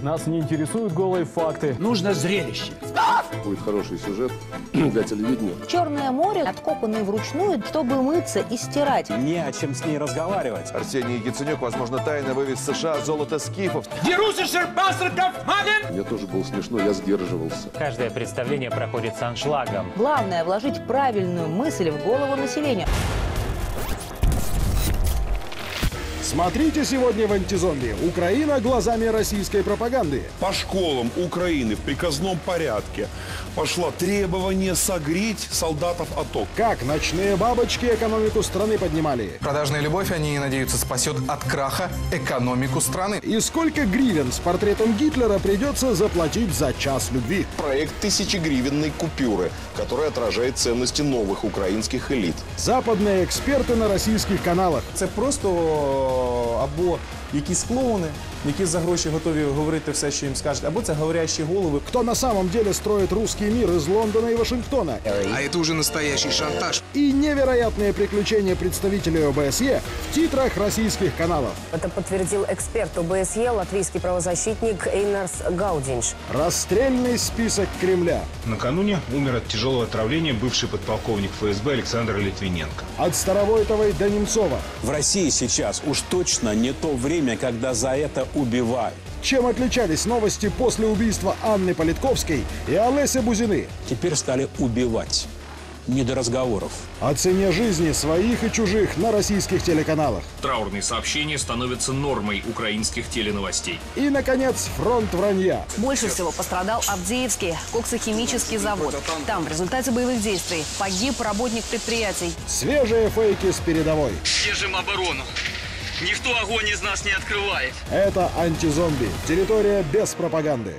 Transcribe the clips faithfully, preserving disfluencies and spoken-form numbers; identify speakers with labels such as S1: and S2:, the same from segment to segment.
S1: Нас не интересуют голые факты.
S2: Нужно зрелище.
S3: Будет хороший сюжет для телевидения.
S4: Черное море, откопанное вручную, чтобы мыться и стирать.
S5: Не о чем с ней разговаривать.
S6: Арсений Яценюк, возможно, тайно вывез в США золото скифов.
S3: Мне тоже было смешно, я сдерживался.
S7: Каждое представление проходит с аншлагом.
S4: Главное – вложить правильную мысль в голову населения.
S8: Смотрите сегодня в «Антизомби». Украина глазами российской пропаганды.
S9: По школам Украины в приказном порядке пошло требование согреть солдатов АТО.
S8: Как ночные бабочки экономику страны поднимали.
S10: Продажная любовь, они надеются, спасет от краха экономику страны.
S8: И сколько гривен с портретом Гитлера придется заплатить за час любви.
S11: Проект тысячегривенной купюры, который отражает ценности новых украинских элит.
S8: Западные эксперты на российских каналах.
S12: Это просто або якісь клоуни, які за гроші готові говорити все, що їм скажуть, або це говорящие головы.
S8: Кто на самом деле строит русский мир из Лондона и Вашингтона.
S13: А это уже настоящий шантаж.
S8: И невероятные приключения представителей ОБСЕ в титрах российских каналов.
S14: Это подтвердил эксперт ОБСЕ, латвийский правозащитник Эйнарс Гаудинш.
S8: Расстрельный список Кремля.
S15: Накануне умер от тяжелого отравления бывший подполковник ФСБ Александр Литвиненко.
S8: От Старовойтовой до Немцова.
S5: В России сейчас уж точно не то время, когда за это убивают.
S8: Чем отличались новости после убийства Анны Политковской и Олеся Бузины?
S5: Теперь стали убивать. Не до разговоров.
S8: О цене жизни своих и чужих на российских телеканалах.
S16: Траурные сообщения становятся нормой украинских теленовостей.
S8: И, наконец, фронт вранья.
S17: Больше всего пострадал Авдеевский коксохимический завод. Там в результате боевых действий погиб работник предприятий.
S8: Свежие фейки с передовой.
S18: Держим оборону. Никто огонь из нас не открывает.
S8: Это «Антизомби». Территория без пропаганды.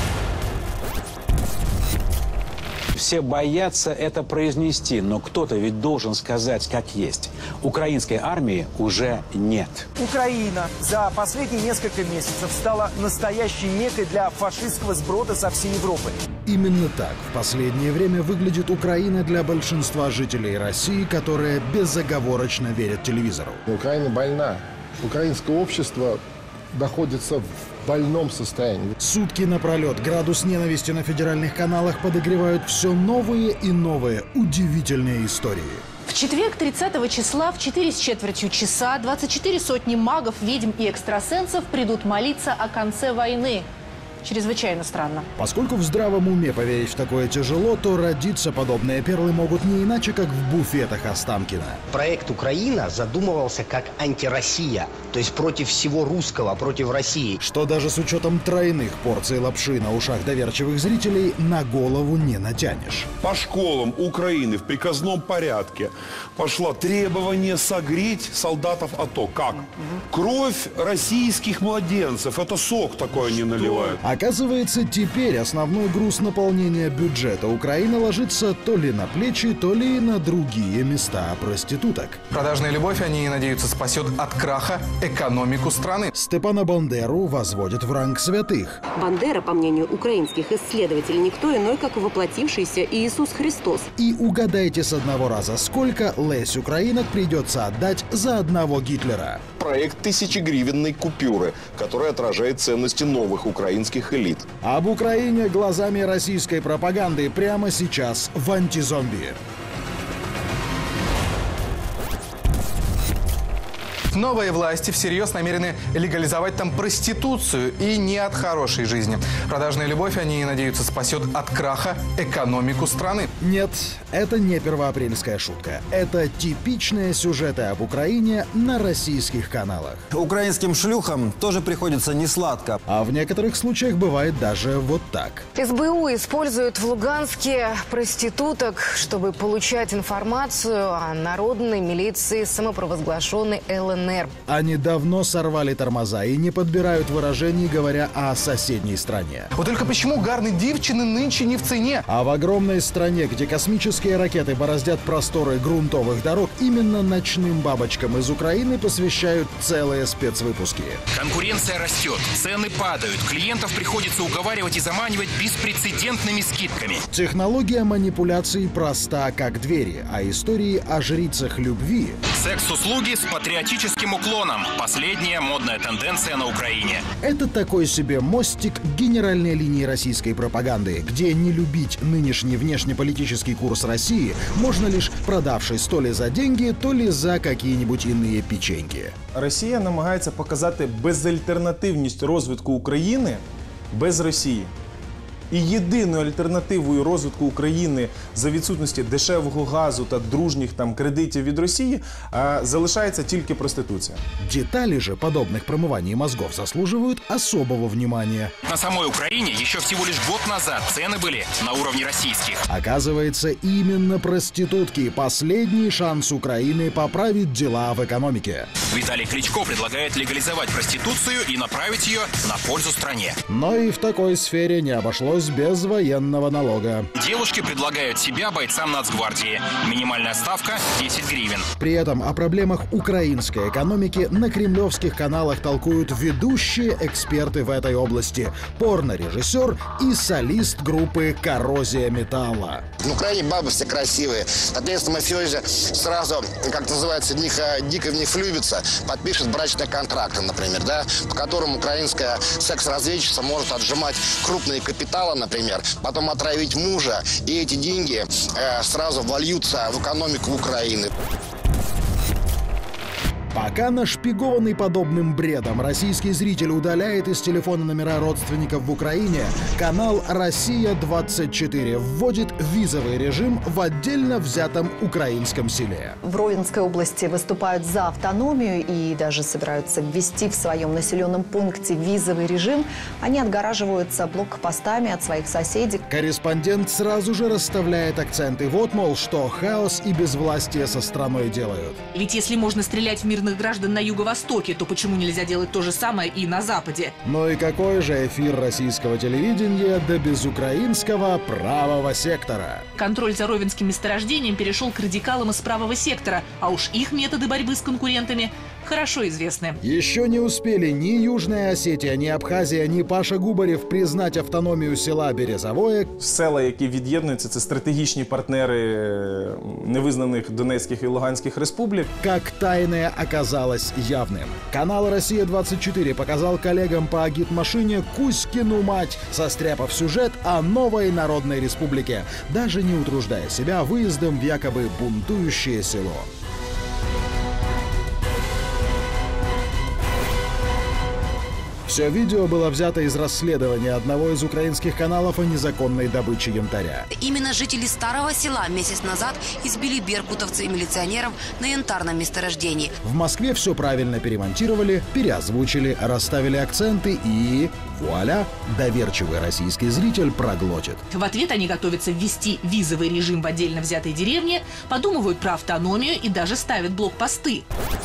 S5: Все боятся это произнести, но кто-то ведь должен сказать, как есть. Украинской армии уже нет.
S2: Украина за последние несколько месяцев стала настоящей меккой для фашистского сброда со всей Европы.
S8: Именно так в последнее время выглядит Украина для большинства жителей России, которые безоговорочно верят телевизору.
S3: Украина больна. Украинское общество находится в больном состоянии.
S8: Сутки напролет градус ненависти на федеральных каналах подогревают все новые и новые удивительные истории.
S17: В четверг, тридцатого числа, в четыре с четвертью часа двадцать четыре сотни магов, ведьм и экстрасенсов придут молиться о конце войны. Чрезвычайно странно.
S8: Поскольку в здравом уме поверить в такое тяжело, то родиться подобные перлы могут не иначе, как в буфетах Останкино.
S19: Проект «Украина» задумывался как антироссия, то есть против всего русского, против России.
S8: Что даже с учетом тройных порций лапши на ушах доверчивых зрителей на голову не натянешь.
S9: По школам Украины в приказном порядке пошло требование согреть солдатов АТО. Как? Кровь российских младенцев. Это сок такой они наливают.
S8: Оказывается, теперь основной груз наполнения бюджета Украины ложится то ли на плечи, то ли на другие места проституток.
S10: Продажная любовь, они надеются, спасет от краха экономику страны.
S8: Степана Бандеру возводят в ранг святых.
S14: Бандера, по мнению украинских исследователей, никто иной, как воплотившийся Иисус Христос.
S8: И угадайте с одного раза, сколько лесь украинок придется отдать за одного Гитлера.
S11: Проект тысячегривенной купюры, который отражает ценности новых украинских элит.
S8: Об Украине глазами российской пропаганды прямо сейчас в «Антизомби».
S10: Новые власти всерьез намерены легализовать там проституцию, и не от хорошей жизни. Продажная любовь, они надеются, спасет от краха экономику страны.
S8: Нет, это не первоапрельская шутка. Это типичные сюжеты об Украине на российских каналах.
S20: Украинским шлюхам тоже приходится несладко.
S8: А в некоторых случаях бывает даже вот так.
S14: СБУ использует в Луганске проституток, чтобы получать информацию о народной милиции самопровозглашенной ЛНР.
S8: Они давно сорвали тормоза и не подбирают выражений, говоря о соседней стране.
S10: Вот только почему гарные девчины нынче не в цене?
S8: А в огромной стране, где космические ракеты бороздят просторы грунтовых дорог, именно ночным бабочкам из Украины посвящают целые спецвыпуски.
S16: Конкуренция растет, цены падают, клиентов приходится уговаривать и заманивать беспрецедентными скидками.
S8: Технология манипуляций проста, как двери, а истории о жрицах любви...
S16: Секс-услуги с патриотическим низким уклоном. Последняя модная тенденция на Украине.
S8: Это такой себе мостик к генеральной линии российской пропаганды, где не любить нынешний внешнеполитический курс России можно лишь продавшись то ли за деньги, то ли за какие-нибудь иные печеньки.
S12: Росія намагається показати безальтернативність розвитку України без Росії. І єдиною альтернативою розвитку України за відсутності дешевого газу та дружніх там кредитів від Росії а, залишається тільки проституція.
S8: Детали же подобных промываний мозгов заслуживают особого внимания.
S16: На самой Украине еще всего лишь год назад цены были на уровне российских.
S8: Оказывается, именно проститутки – последний шанс Украины поправить дела в экономике.
S16: Виталий Кличко предлагает легализовать проституцию и направить ее на пользу стране.
S8: Но и в такой сфере не обошлось без военного налога.
S16: Девушки предлагают себя бойцам Нацгвардии. Минимальная ставка – десять гривен.
S8: При этом о проблемах украинской экономики на кремлевских каналах толкуют ведущие эксперты в этой области. Порнорежиссер и солист группы «Коррозия металла».
S21: На Украине бабы все красивые. Соответственно, мафиози сразу, как называется, в них дико в них влюбится, подпишет брачный контракт, например, да, по которому украинская секс-разведчица может отжимать крупные капиталы, например, потом отравить мужа, и эти деньги э, сразу вольются в экономику Украины.
S8: Пока нашпигованный подобным бредом российский зритель удаляет из телефона номера родственников в Украине, канал «Россия двадцать четыре» вводит визовый режим в отдельно взятом украинском селе.
S22: В Ровенской области выступают за автономию и даже собираются ввести в своем населенном пункте визовый режим. Они отгораживаются блокпостами от своих соседей.
S8: Корреспондент сразу же расставляет акценты. Вот, мол, что хаос и безвластие со страной делают.
S17: Ведь если можно стрелять в мирных граждан на юго-востоке, то почему нельзя делать то же самое и на западе?
S8: Ну и какой же эфир российского телевидения да без украинского правого сектора?
S17: Контроль за ровенским месторождением перешел к радикалам из правого сектора, а уж их методы борьбы с конкурентами хорошо известны.
S8: Еще не успели ни Южная Осетия, ни Абхазия, ни Паша Губарев признать автономию села Березовое.
S12: Села, які від'єднуються, це стратегічні партнери невизнаних Донецьких і Луганських республік.
S8: Как тайное оказалось явным. Канал «Россия двадцать четыре» показал коллегам по агитмашине Кузькину мать, состряпав сюжет о новой народной республике, даже не утруждая себя выездом в якобы бунтующее село. Все видео было взято из расследования одного из украинских каналов о незаконной добыче янтаря.
S23: Именно жители старого села месяц назад избили беркутовцы и милиционеров на янтарном месторождении.
S8: В Москве все правильно перемонтировали, переозвучили, расставили акценты и... вуаля! Доверчивый российский зритель проглотит.
S17: В ответ они готовятся ввести визовый режим в отдельно взятой деревне, подумывают про автономию и даже ставят блокпосты.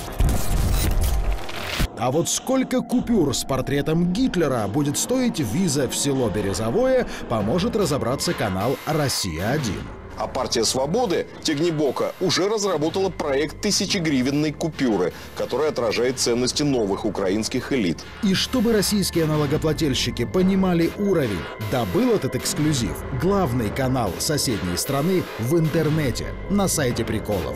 S8: А вот сколько купюр с портретом Гитлера будет стоить виза в село Березовое, поможет разобраться канал «Россия один».
S11: А партия «Свободы» Тегнебока уже разработала проект тысячегривенной купюры, который отражает ценности новых украинских элит.
S8: И чтобы российские налогоплательщики понимали уровень, добыл этот эксклюзив главный канал соседней страны в интернете на сайте приколов.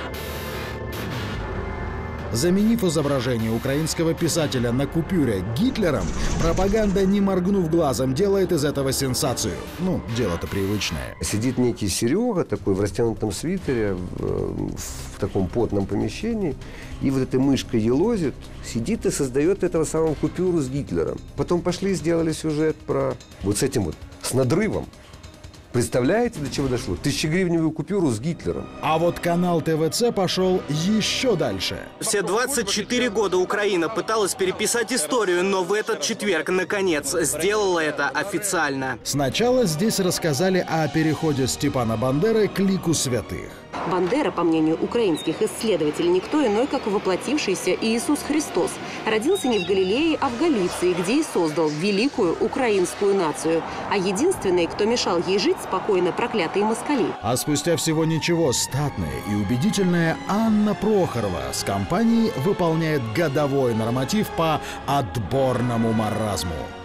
S8: Заменив изображение украинского писателя на купюре Гитлером, пропаганда, не моргнув глазом, делает из этого сенсацию. Ну, дело-то привычное.
S24: Сидит некий Серега, такой в растянутом свитере, в, в таком потном помещении, и вот этой мышкой елозит, сидит и создает этого самого купюру с Гитлером. Потом пошли и сделали сюжет про вот с этим вот, с надрывом. Представляете, до чего дошло? Тысячегривневую купюру с Гитлером.
S8: А вот канал ТВЦ пошел еще дальше.
S25: Все двадцать четыре года Украина пыталась переписать историю, но в этот четверг, наконец, сделала это официально.
S8: Сначала здесь рассказали о переходе Степана Бандеры к лику святых.
S14: Бандера, по мнению украинских исследователей, никто иной, как воплотившийся Иисус Христос. Родился не в Галилее, а в Галиции, где и создал великую украинскую нацию. А единственный, кто мешал ей жить спокойно, проклятые москали.
S8: А спустя всего ничего, статная и убедительная Анна Прохорова с компанией выполняет годовой норматив по отборному маразму.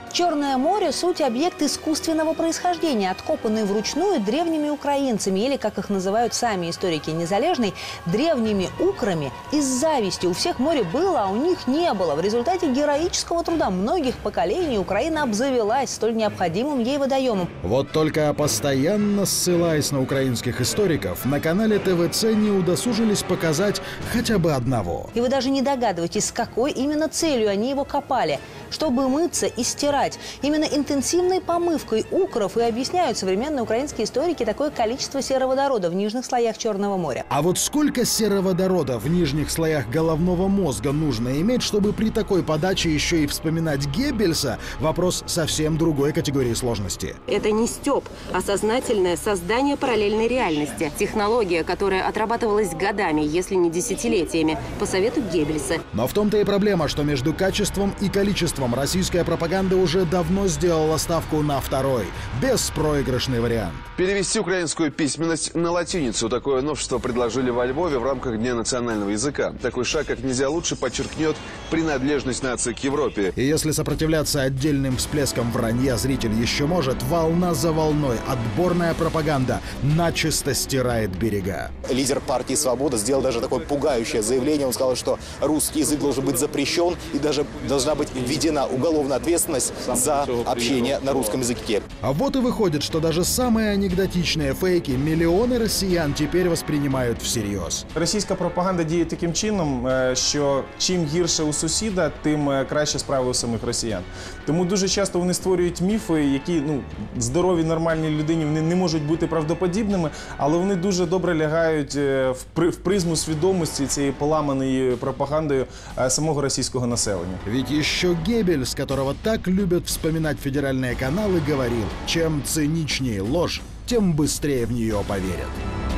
S1: Черное море – суть объект искусственного происхождения, откопанный вручную древними украинцами, или, как их называют сами историки Незалежной, древними украми из зависти. У всех море было, а у них не было. В результате героического труда многих поколений Украина обзавелась столь необходимым ей водоемом.
S8: Вот только постоянно ссылаясь на украинских историков, на канале тэ вэ цэ не удосужились показать хотя бы одного.
S1: И вы даже не догадываетесь, с какой именно целью они его копали. Чтобы мыться и стирать. Именно интенсивной помывкой укров и объясняют современные украинские историки такое количество сероводорода в нижних слоях Черного моря.
S8: А вот сколько сероводорода в нижних слоях головного мозга нужно иметь, чтобы при такой подаче еще и вспоминать Геббельса, вопрос совсем другой категории сложности.
S14: Это не стёб, а сознательное создание параллельной реальности. Технология, которая отрабатывалась годами, если не десятилетиями, по совету Геббельса.
S8: Но в том-то и проблема, что между качеством и количеством российская пропаганда уже давно сделала ставку на второй, беспроигрышный вариант.
S4: Перевести украинскую письменность на латиницу. Такое новшество предложили во Львове в рамках Дня национального языка. Такой шаг как нельзя лучше подчеркнет принадлежность нации к Европе.
S8: И если сопротивляться отдельным всплескам вранья зритель еще может, волна за волной отборная пропаганда начисто стирает берега.
S6: Лидер партии «Свобода» сделал даже такое пугающее заявление. Он сказал, что русский язык должен быть запрещен и даже должна быть введена уголовная ответственность за общение на русском языке.
S8: А вот и выходит, что даже самые анекдотичные фейки миллионы россиян теперь воспринимают всерйоз.
S12: Російська пропаганда діє таким чином, що чим гірше у сусіда, тим краще справи у самих росіян. Тому дуже часто вони створюють міфи, які, ну, здоровій, нормальній людині вони не можуть бути правдоподібними, але вони дуже добре лягають в призму свідомості цієї поламаної пропагандою самого російського населення.
S8: Ведь еще Геббельс, которого так любят вспоминать федеральные каналы, говорил, чем циничнее ложь, тем быстрее в нее поверят.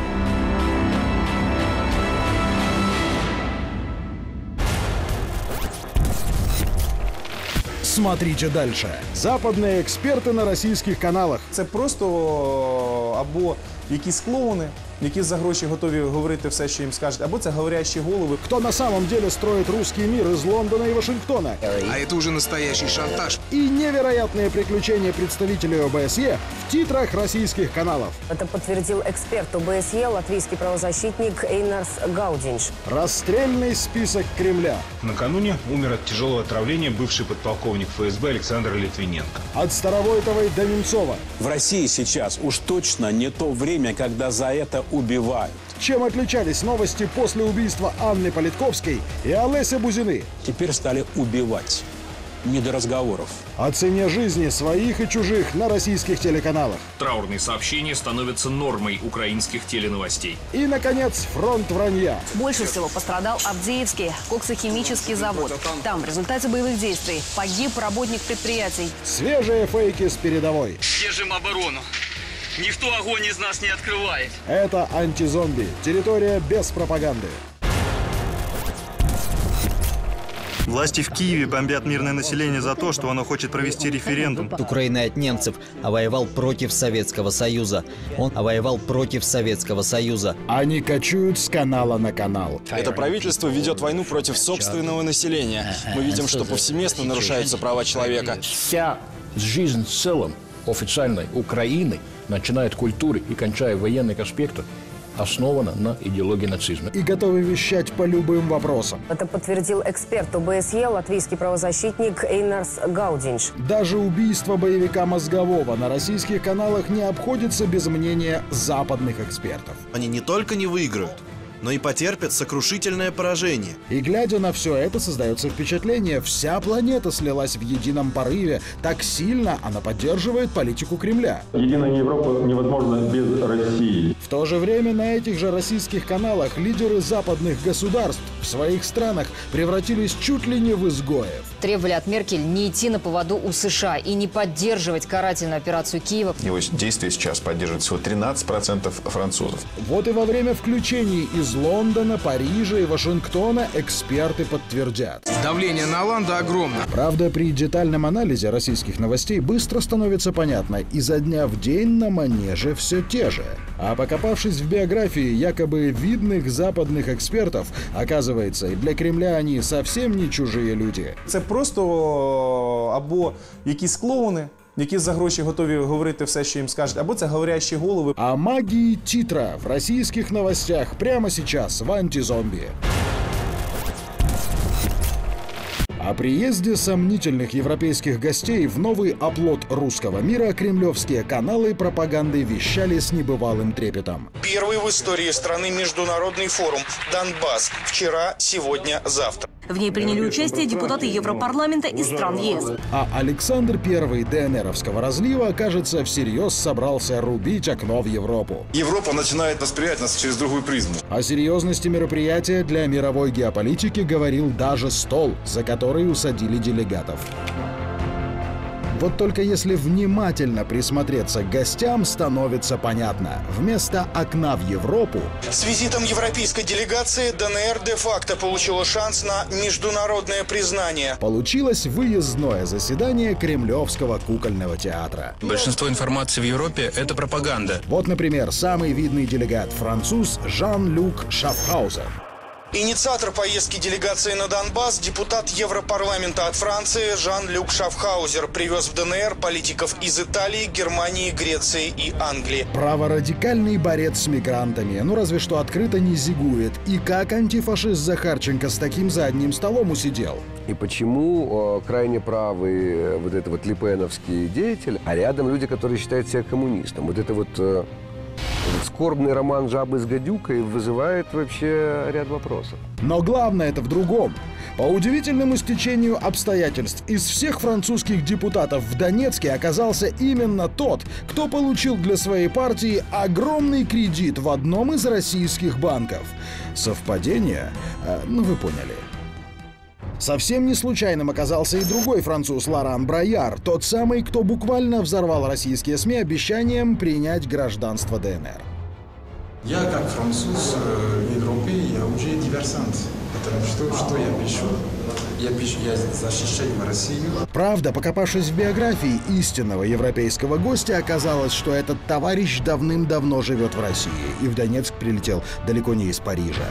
S8: Смотрите дальше. Западные эксперты на российских каналах.
S12: Це просто або якісь клоуни, які за гроші готові говорити все, що їм скажуть, або це говорящі голови.
S8: Кто на самом деле строит русский мир из Лондона и Вашингтона.
S7: А это уже настоящий шантаж.
S8: И невероятные приключения представителей о бэ эс е в титрах российских каналов.
S13: Это подтвердил эксперт о бэ эс е, латвийский правозащитник Эйнарс Гаудинш.
S8: Расстрельный список Кремля.
S15: Накануне умер от тяжелого отравления бывший подполковник эф эс бэ Александр Литвиненко.
S8: От Старовойтовой до Немцова.
S5: В России сейчас уж точно не то время, когда за это убивают.
S8: Чем отличались новости после убийства Анны Политковской и Олеся Бузины?
S5: Теперь стали убивать. Не до разговоров.
S8: О цене жизни своих и чужих на российских телеканалах.
S26: Траурные сообщения становятся нормой украинских теленовостей.
S8: И, наконец, фронт вранья.
S13: Больше всего пострадал Авдеевский коксохимический завод. Там в результате боевых действий погиб работник предприятий.
S8: Свежие фейки с передовой.
S18: Держим оборону. Никто огонь из нас не открывает.
S8: Это антизомби. Территория без пропаганды.
S27: Власти в Киеве бомбят мирное население за то, что оно хочет провести референдум.
S28: Украина от немцев, а воевал против Советского Союза. Он воевал против Советского Союза.
S8: Они кочуют с канала на канал.
S27: Это правительство ведет войну против собственного населения. Мы видим, что повсеместно нарушаются права человека.
S29: Вся жизнь в целом официальной Украины, начиная от культуры и кончая военных аспектов, основана на идеологии нацизма.
S8: И готовы вещать по любым вопросам.
S13: Это подтвердил эксперт о бэ эс е, латвийский правозащитник Эйнарс Гаудинш.
S8: Даже убийство боевика Мозгового на российских каналах не обходится без мнения западных экспертов.
S27: Они не только не выиграют, но и потерпят сокрушительное поражение.
S8: И глядя на все это, создается впечатление, вся планета слилась в едином порыве. Так сильно она поддерживает политику Кремля.
S30: Единая Европа невозможна без России.
S8: В то же время на этих же российских каналах лидеры западных государств в своих странах превратились чуть ли не в изгоев.
S13: Требовали от Меркель не идти на поводу у США и не поддерживать карательную операцию Киева.
S11: Его действия сейчас поддерживает всего тринадцать процентов французов.
S8: Вот и во время включений из из Лондона, Парижа и Вашингтона эксперты подтвердят.
S7: Давление на Олланда огромно.
S8: Правда, при детальном анализе российских новостей быстро становится понятно, изо дня в день на манеже все те же. А покопавшись в биографии якобы видных западных экспертов, оказывается, и для Кремля они совсем не чужие люди.
S12: Це просто або якісь клоуни, які за гроші готові говорити все, що їм скажуть, або це говорящі голови.
S8: О магии титра в российских новостях прямо сейчас в «Антизомби». О приезде сомнительных европейских гостей в новый оплот русского мира кремлевские каналы пропаганды вещали с небывалым трепетом.
S2: Первый в истории страны международный форум «Донбасс». Вчера, сегодня, завтра.
S13: В ней приняли участие депутаты Европарламента и стран ЕС.
S8: А Александр Первый ДНРовского разлива, кажется, всерьез собрался рубить окно в Европу.
S3: Европа начинает воспринимать нас через другую призму.
S8: О серьезности мероприятия для мировой геополитики говорил даже стол, за который усадили делегатов. Вот только если внимательно присмотреться к гостям, становится понятно. Вместо окна в Европу...
S2: С визитом европейской делегации ДНР де-факто получила шанс на международное признание.
S8: Получилось выездное заседание Кремлевского кукольного театра.
S9: Большинство информации в Европе – это пропаганда.
S8: Вот, например, самый видный делегат – француз Жан-Люк Шафхаузер.
S2: Инициатор поездки делегации на Донбасс, депутат Европарламента от Франции Жан-Люк Шафхаузер, привез в ДНР политиков из Италии, Германии, Греции и Англии.
S8: Праворадикальный борец с мигрантами, ну разве что открыто не зигует. И как антифашист Захарченко с таким за одним столом усидел?
S24: И почему э, крайне правый э, вот это вот лепеновский деятель, а рядом люди, которые считают себя коммунистом. Вот это вот... Э, скорбный роман «Жабы с гадюкой» вызывает вообще ряд вопросов.
S8: Но главное это в другом. По удивительному стечению обстоятельств из всех французских депутатов в Донецке оказался именно тот, кто получил для своей партии огромный кредит в одном из российских банков. Совпадение? Э, ну вы поняли. Совсем не случайным оказался и другой француз Лоран Брояр, тот самый, кто буквально взорвал российские СМИ обещанием принять гражданство ДНР.
S10: Я как француз в Европе, я уже диверсант, потому что, что я пишу? Я пишу, я защищаю Россию.
S8: Правда, покопавшись в биографии истинного европейского гостя, оказалось, что этот товарищ давным-давно живет в России и в Донецк прилетел далеко не из Парижа.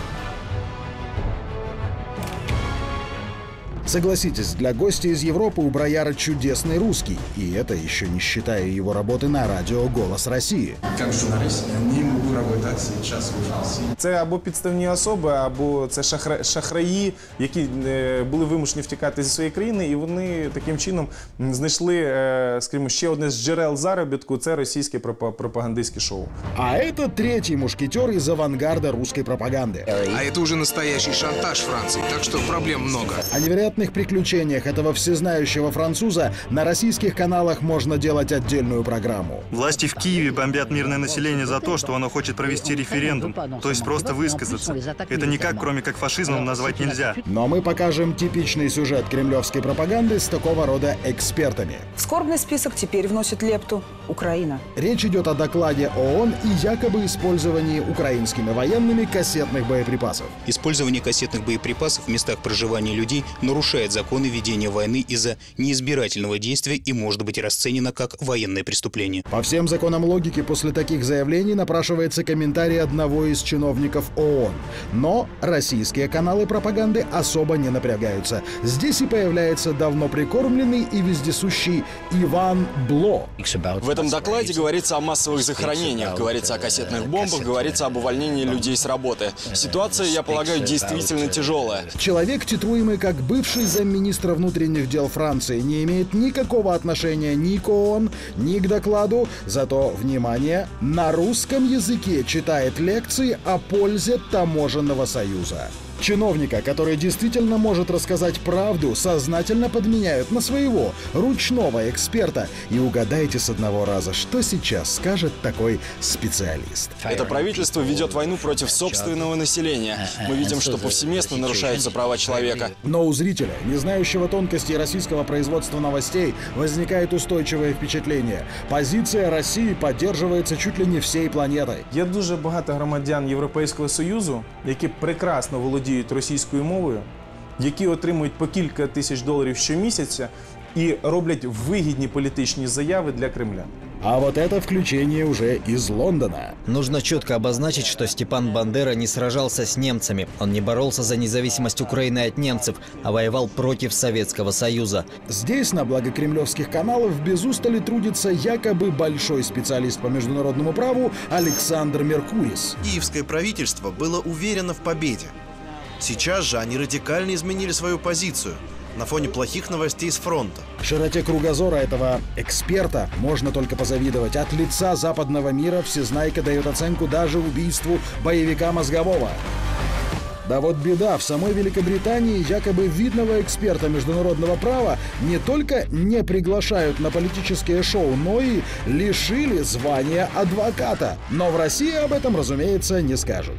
S8: Согласитесь, для гостя из Европы у Брояра чудесный русский. И это еще не считая его работы на радио «Голос России».
S10: Как журналист я не могу работать сейчас в Франції.
S12: Це або підставні особи, або це шахра... шахраї, які е, були вимушені втікати зі своєї країни, і вони таким чином знайшли, е, скажімо, ще одне з джерел заробітку – це російське проп... пропагандистське шоу.
S8: А это третий мушкетер из авангарда русской пропаганды.
S7: А это уже настоящий шантаж Франции, так что проблем много.
S8: О невероятных приключениях этого всезнающего француза на российских каналах можно делать отдельную программу.
S16: Власти в Киеве бомбят мирное население за то, что оно хочет провести референдум, то есть просто высказаться. Это никак, кроме как фашизмом, назвать нельзя.
S8: Но мы покажем типичный сюжет кремлевской пропаганды с такого рода экспертами.
S19: В скорбный список теперь вносит лепту Украина.
S8: Речь идет о докладе ООН и якобы использовании украинскими военными кассетных боеприпасов.
S20: Использование кассетных боеприпасов в местах проживания людей нарушает законы ведения войны из-за неизбирательного действия и может быть расценено как военное преступление.
S8: По всем законам логики после таких заявлений напрашивается комментарий одного из чиновников ООН. Но российские каналы пропаганды особо не напрягаются. Здесь и появляется давно прикормленный и вездесущий Иван Бло.
S27: В этом докладе говорится о массовых захоронениях, говорится о кассетных бомбах, говорится об увольнении людей с работы. Ситуация, я полагаю, действительно тяжелая.
S8: Человек, титруемый как бывший замминистра внутренних дел Франции, не имеет никакого отношения ни к ООН, ни к докладу. Зато, внимание, на русском языке читает лекции о пользе таможенного союза. Чиновника, который действительно может рассказать правду, сознательно подменяют на своего ручного эксперта. И угадайте с одного раза, что сейчас скажет такой специалист.
S27: Это правительство ведет войну против собственного населения. Мы видим, что повсеместно нарушаются права человека.
S8: Но у зрителя, не знающего тонкостей российского производства новостей, возникает устойчивое впечатление. Позиция России поддерживается чуть ли не всей планетой.
S12: Є дуже багато громадян Європейського Союзу, які прекрасно володіють російською мовою, які отримують по кілька тисяч доларів щомісяця і роблять вигідні політичні заяви для Кремля.
S8: А вот это включение уже из Лондона.
S28: Нужно четко обозначить, что Степан Бандера не сражался с немцами. Он не боролся за независимость Украины от немцев, а воевал против Советского Союза.
S8: Здесь, на благо кремлевских каналов, без устали трудится якобы большой специалист по международному праву Александр Меркурис.
S1: Киевское правительство было уверено в победе. Сейчас же они радикально изменили свою позицию на фоне плохих новостей с фронта.
S8: Широте кругозора этого эксперта можно только позавидовать. От лица западного мира всезнайка дает оценку даже убийству боевика Мозгового. Да вот беда, в самой Великобритании якобы видного эксперта международного права не только не приглашают на политические шоу, но и лишили звания адвоката. Но в России об этом, разумеется, не скажут.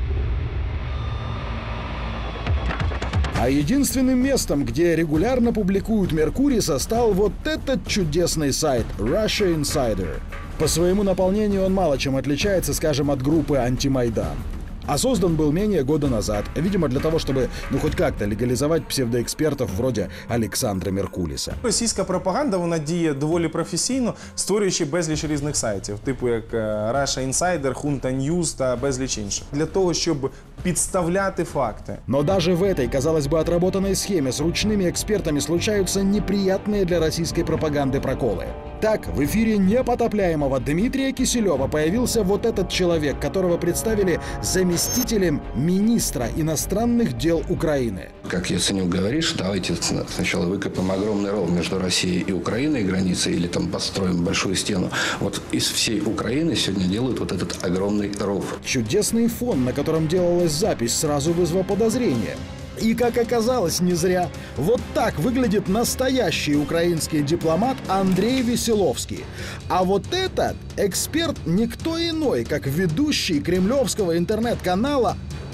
S8: А единственным местом, где регулярно публикуют Меркуриса, стал вот этот чудесный сайт Russia Insider. По своему наполнению он мало чем отличается, скажем, от группы «Антимайдан». А создан был менее года назад, видимо, для того, чтобы ну хоть как-то легалізувати псевдоекспертів вроде Олександра Меркуліса.
S12: Російська пропаганда, вона діє доволі професійно, створюючи безліч різних сайтів, типу як Russia Insider, Junta News та безліч інших, для того, щоб підставляти факти.
S8: Но даже в этой, казалось бы, отработанной схеме с ручными экспертами случаются неприятные для российской пропаганды проколы. Так, в эфире непотопляемого Дмитрия Киселева появился вот этот человек, которого представили заместителем министра иностранных дел Украины.
S4: Как Яценюк говорит, давайте сначала выкопаем огромный ров между Россией и Украиной, границей, или там построим большую стену. Вот из всей Украины сегодня делают вот этот огромный ров.
S8: Чудесный фон, на котором делалась запись, сразу вызвал подозрение. И, как оказалось, не зря. Вот так выглядит настоящий украинский дипломат Андрей Веселовский. А вот этот эксперт никто иной, как ведущий кремлевского интернет-канала.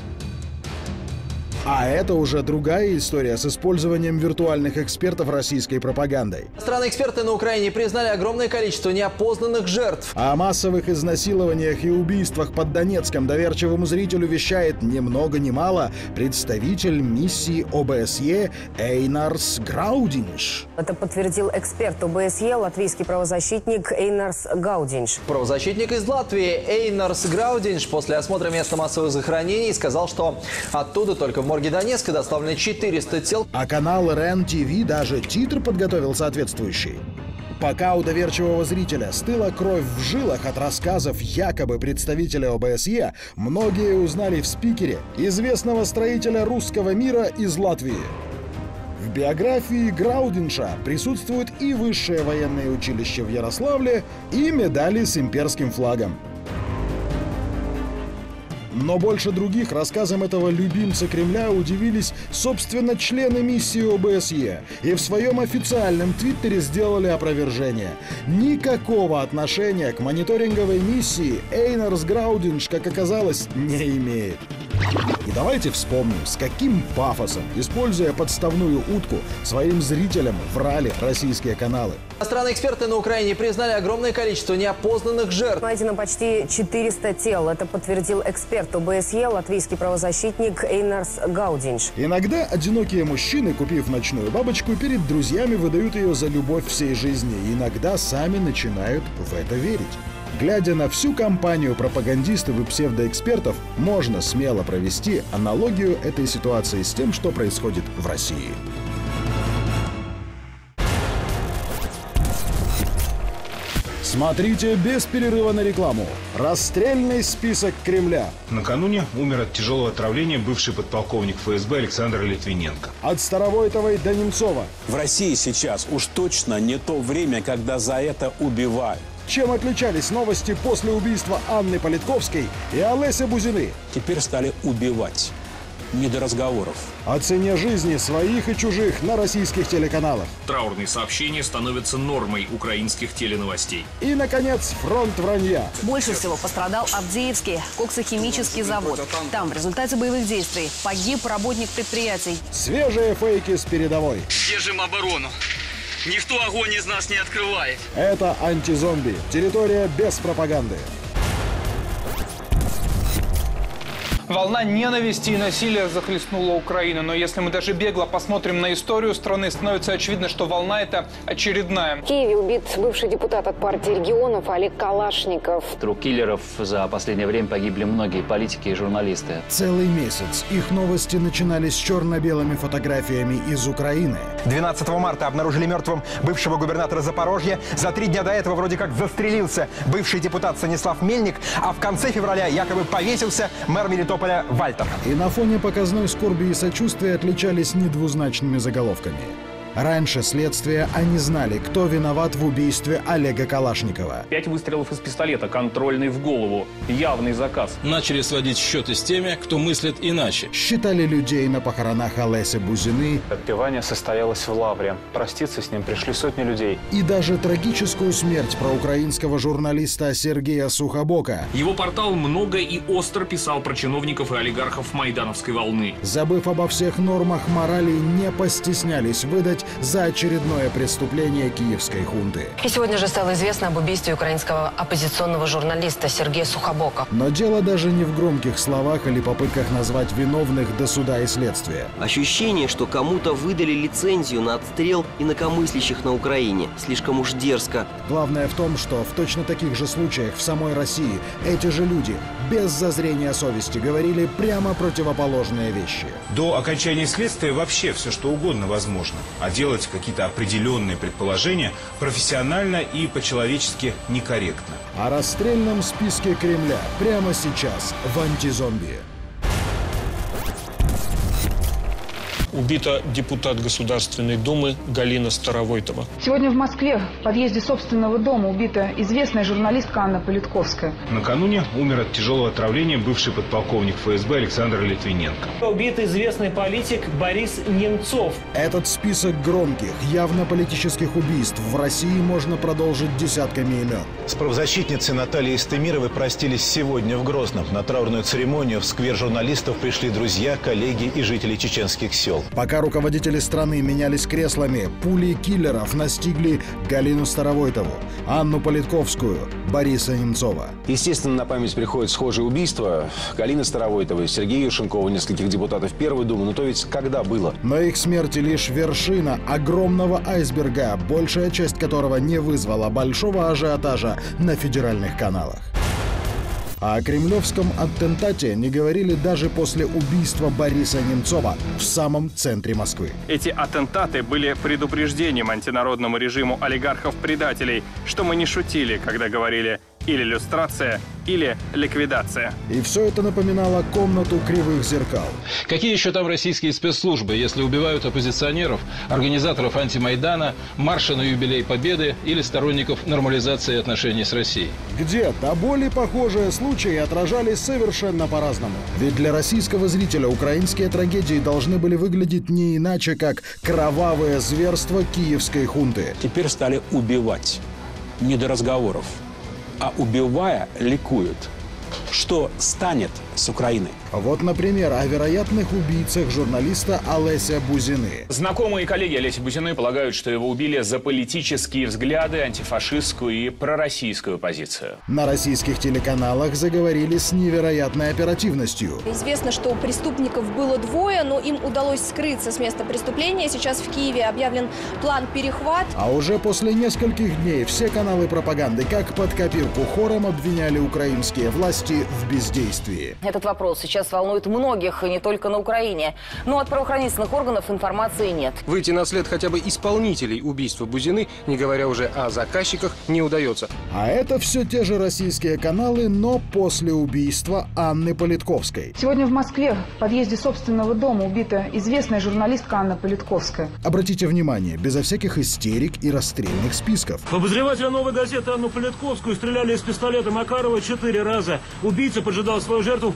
S8: А это уже другая история с использованием виртуальных экспертов российской пропагандой.
S6: Страны-эксперты на Украине признали огромное количество неопознанных жертв.
S8: О массовых изнасилованиях и убийствах под Донецком доверчивому зрителю вещает ни много ни мало представитель миссии ОБСЕ Эйнарс Гаудинш.
S14: Это подтвердил эксперт ОБСЕ, латвийский правозащитник Эйнарс Гаудинш.
S6: Правозащитник из Латвии Эйнарс Гаудинш после осмотра места массовых захоронений сказал, что оттуда только в морге Донецка доставлено четыреста тел.
S8: А канал РЕН-ТВ даже титр подготовил соответствующий. Пока у доверчивого зрителя стыла кровь в жилах от рассказов якобы представителя ОБСЕ, многие узнали в спикере известного строителя русского мира из Латвии. В биографии Граудинша присутствует и высшее военное училище в Ярославле, и медали с имперским флагом. Но больше других рассказам этого любимца Кремля удивились, собственно, члены миссии ОБСЕ. И в своем официальном твиттере сделали опровержение. Никакого отношения к мониторинговой миссии Эйнарс Гаудинш, как оказалось, не имеет. И давайте вспомним, с каким пафосом, используя подставную утку, своим зрителям врали российские каналы.
S6: Страны-эксперты на Украине признали огромное количество неопознанных жертв.
S14: Найдено почти четыреста тел. Это подтвердил эксперт ОБСЕ, латвийский правозащитник Эйнарс Гаудинш.
S8: Иногда одинокие мужчины, купив ночную бабочку, перед друзьями выдают ее за любовь всей жизни. Иногда сами начинают в это верить. Глядя на всю кампанию пропагандистов и псевдоэкспертов, можно смело провести аналогию этой ситуации с тем, что происходит в России. Смотрите без перерыва на рекламу. Расстрельный список Кремля.
S15: Накануне умер от тяжелого отравления бывший подполковник ФСБ Александр Литвиненко.
S8: От Старовойтовой до Немцова.
S5: В России сейчас уж точно не то время, когда за это убивают.
S8: Чем отличались новости после убийства Анны Политковской и Олеся Бузины?
S5: Теперь стали убивать. не до разговоров.
S8: О цене жизни своих и чужих на российских телеканалах.
S11: Траурные сообщения становятся нормой украинских теленовостей.
S8: И, наконец, фронт вранья.
S13: Больше всего пострадал Авдеевский коксохимический завод. Там в результате боевых действий погиб работник предприятий.
S8: Свежие фейки с передовой.
S17: Держим оборону. Никто огонь из нас не открывает.
S8: Это антизомби. Территория без пропаганды.
S18: Волна ненависти и насилия захлестнула Украину. Но если мы даже бегло посмотрим на историю страны, становится очевидно, что волна эта очередная.
S14: В Киеве убит бывший депутат от партии регионов Олег Калашников.
S21: От рук киллеров за последнее время погибли многие политики и журналисты.
S8: Целый месяц их новости начинались с черно-белыми фотографиями из Украины.
S22: двенадцатого марта обнаружили мертвым бывшего губернатора Запорожья. За три дня до этого вроде как застрелился бывший депутат Станислав Мельник. А в конце февраля якобы повесился мэр Мелитополя Вальтер.
S8: И на фоне показной скорби и сочувствия отличались недвузначными заголовками. Раньше следствия они знали, кто виноват в убийстве Олега Калашникова.
S11: Пять выстрелов из пистолета, контрольный в голову. Явный заказ.
S23: Начали сводить счеты с теми, кто мыслит иначе.
S8: Считали людей на похоронах Олеся Бузины.
S18: Отпевание состоялось в Лавре. Проститься с ним пришли сотни людей.
S8: И даже трагическую смерть проукраинского журналиста Сергея Сухобока.
S11: Его портал много и остро писал про чиновников и олигархов майдановской волны.
S8: Забыв обо всех нормах морали, не постеснялись выдать за очередное преступление киевской хунты.
S14: И сегодня же стало известно об убийстве украинского оппозиционного журналиста Сергея Сухобока.
S8: Но дело даже не в громких словах или попытках назвать виновных до суда и следствия.
S25: Ощущение, что кому-то выдали лицензию на отстрел инакомыслящих на Украине. Слишком уж дерзко.
S8: Главное в том, что в точно таких же случаях в самой России эти же люди без зазрения совести говорили прямо противоположные вещи.
S15: До окончания следствия вообще все что угодно возможно. А делать какие-то определенные предположения профессионально и по-человечески некорректно.
S8: О расстрельном списке Кремля прямо сейчас в «Антизомби».
S26: Убита депутат Государственной Думы Галина Старовойтова.
S19: Сегодня в Москве в подъезде собственного дома убита известная журналистка Анна Политковская.
S15: Накануне умер от тяжелого отравления бывший подполковник эф эс бэ Александр Литвиненко.
S29: Убит известный политик Борис Немцов.
S8: Этот список громких, явно политических убийств в России можно продолжить десятками имен.
S30: С правозащитницей Натальей Истемировой простились сегодня в Грозном. На траурную церемонию в сквер журналистов пришли друзья, коллеги и жители чеченских сел.
S8: Пока руководители страны менялись креслами, пули киллеров настигли Галину Старовойтову, Анну Политковскую, Бориса Немцова.
S31: Естественно, на память приходят схожие убийства Галины Старовойтовой, Сергея Юршенкова, нескольких депутатов Первой Думы. Но то ведь когда было?
S8: Но их смерти лишь вершина огромного айсберга, большая часть которого не вызвала большого ажиотажа на федеральных каналах. А о кремлевском аттентате не говорили даже после убийства Бориса Немцова в самом центре Москвы.
S18: Эти аттентаты были предупреждением антинародному режиму олигархов-предателей, что мы не шутили, когда говорили или люстрация, или ликвидация.
S8: И все это напоминало комнату кривых зеркал.
S23: Какие еще там российские спецслужбы, если убивают оппозиционеров, организаторов антимайдана, марша на юбилей Победы или сторонников нормализации отношений с Россией?
S8: Где до боли похожие случаи отражались совершенно по-разному. Ведь для российского зрителя украинские трагедии должны были выглядеть не иначе, как кровавое зверство киевской хунты.
S5: Теперь стали убивать. Не до разговоров. А убивая, ликуют. Что станет с Украиной?
S8: Вот, например, о вероятных убийцах журналиста Олеся Бузины.
S11: Знакомые и коллеги Олеся Бузины полагают, что его убили за политические взгляды, антифашистскую и пророссийскую позицию.
S8: На российских телеканалах заговорили с невероятной оперативностью.
S32: Известно, что преступников было двое, но им удалось скрыться с места преступления. Сейчас в Киеве объявлен план «Перехват».
S8: А уже после нескольких дней все каналы пропаганды как под копирку хором обвиняли украинские власти в бездействии.
S14: Этот вопрос сейчас волнует многих, и не только на Украине. Но от правоохранительных органов информации нет.
S27: Выйти на след хотя бы исполнителей убийства Бузины, не говоря уже о заказчиках, не удается.
S8: А это все те же российские каналы, но после убийства Анны Политковской.
S19: Сегодня в Москве в подъезде собственного дома убита известная журналистка Анна Политковская.
S8: Обратите внимание, безо всяких истерик и расстрельных списков.
S33: Обозревателя «Новой газеты» Анну Политковскую стреляли из пистолета Макарова четыре раза. Убийца поджидал свою жертву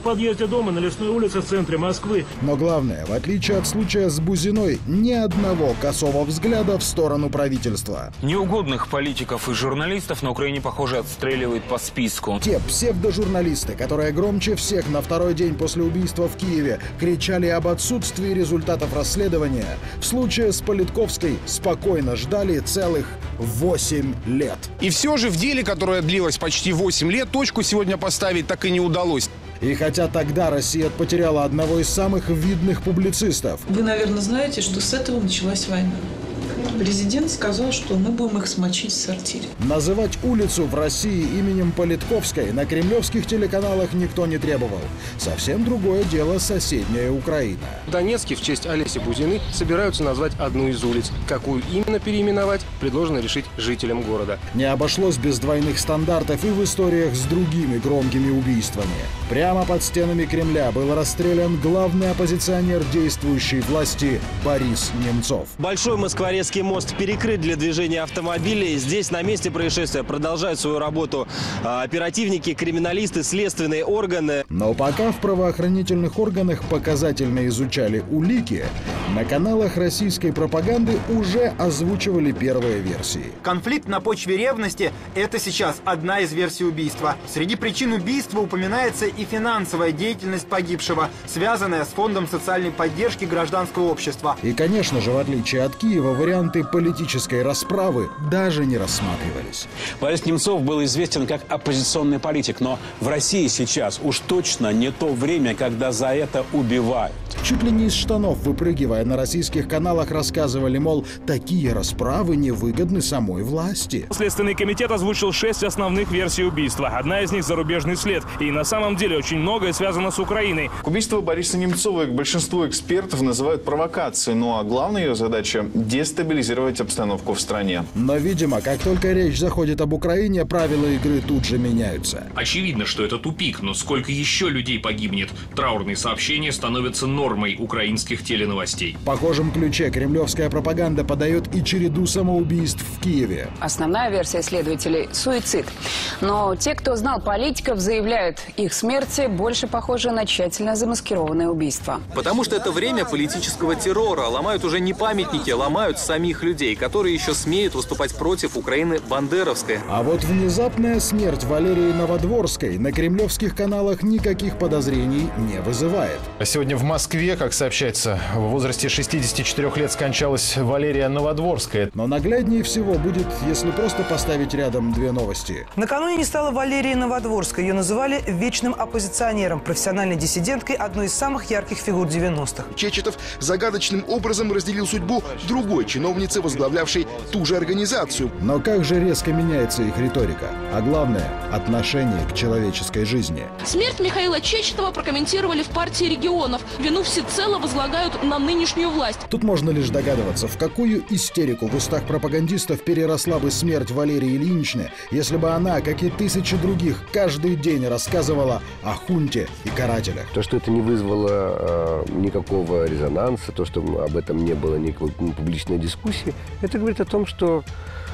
S29: подъезде дома на Лесной улице в центре Москвы.
S8: Но главное, в отличие от случая с Бузиной, ни одного косого взгляда в сторону правительства.
S1: Неугодных политиков и журналистов на Украине, похоже, отстреливают по списку.
S8: Те псевдожурналисты, которые громче всех на второй день после убийства в Киеве кричали об отсутствии результатов расследования, в случае с Политковской спокойно ждали целых восемь лет.
S2: И все же в деле, которое длилось почти восемь лет, точку сегодня поставить так и не удалось.
S8: И хотя тогда Россия потеряла одного из самых видных публицистов.
S3: Вы, наверное, знаете, что с этого началась война. Президент сказал, что мы будем их смочить в сортире.
S8: Называть улицу в России именем Политковской на кремлевских телеканалах никто не требовал. Совсем другое дело соседняя Украина.
S4: В Донецке в честь Олеси Бузины собираются назвать одну из улиц. Какую именно переименовать, предложено решить жителям города.
S8: Не обошлось без двойных стандартов и в историях с другими громкими убийствами. Прямо под стенами Кремля был расстрелян главный оппозиционер действующей власти Борис Немцов.
S27: Большой Москворецкий мост перекрыт для движения автомобилей. Здесь на месте происшествия продолжают свою работу оперативники, криминалисты, следственные органы.
S8: Но пока в правоохранительных органах показательно изучали улики, на каналах российской пропаганды уже озвучивали первые версии.
S7: Конфликт на почве ревности – это сейчас одна из версий убийства. Среди причин убийства упоминается и финансовая деятельность погибшего, связанная с фондом социальной поддержки гражданского общества.
S8: И, конечно же, в отличие от Киева, варианты политической расправы даже не рассматривались.
S5: Борис Немцов был известен как оппозиционный политик, но в России сейчас уж точно не то время, когда за это убивают.
S8: Чуть ли не из штанов выпрыгивая, на российских каналах рассказывали, мол, такие расправы невыгодны самой власти.
S29: Следственный комитет озвучил шесть основных версий убийства. Одна из них – зарубежный след. И на самом деле очень многое связано с Украиной.
S9: Убийство Бориса Немцова большинство экспертов называют провокацией. Ну а главная ее задача – дестабилизировать обстановку в стране.
S8: Но, видимо, как только речь заходит об Украине, правила игры тут же меняются.
S10: Очевидно, что это тупик, но сколько еще людей погибнет? Траурные сообщения становятся нормой украинских теленовостей.
S8: В похожем ключе кремлевская пропаганда подает и череду самоубийств в Киеве.
S12: Основная версия следователей – суицид. Но те, кто знал политиков, заявляют, их смерти больше похожи на тщательно замаскированное убийство.
S16: Потому что это время политического террора. Ломают уже не памятники, ломают самих людей, которые еще смеют выступать против Украины бандеровской.
S8: А вот внезапная смерть Валерии Новодворской на кремлевских каналах никаких подозрений не вызывает.
S30: Сегодня в Москве, как сообщается, в возрасте шестидесяти четырёх лет скончалась Валерия Новодворская.
S8: Но нагляднее всего будет, если просто поставить рядом две новости.
S20: Накануне не стало Валерии Новодворской. Ее называли вечным оппозиционером, профессиональной диссиденткой, одной из самых ярких фигур девяностых.
S24: Чечетов загадочным образом разделил судьбу другой чиновницы, возглавлявшей ту же организацию.
S8: Но как же резко меняется их риторика, а главное – отношение к человеческой жизни.
S28: Смерть Михаила Чечетова прокомментировали в партии регионов. Вину всецело возлагают на нынешнюю власть.
S8: Тут можно лишь догадываться, в какую истерику в устах пропагандистов переросла бы смерть Валерии Ильиничны, если бы она, как и тысячи других, каждый день рассказывала о хунте и карателях.
S33: То, что это не вызвало э, никакого резонанса, то, что об этом не было никакой публичной дискуссии, это говорит о том, что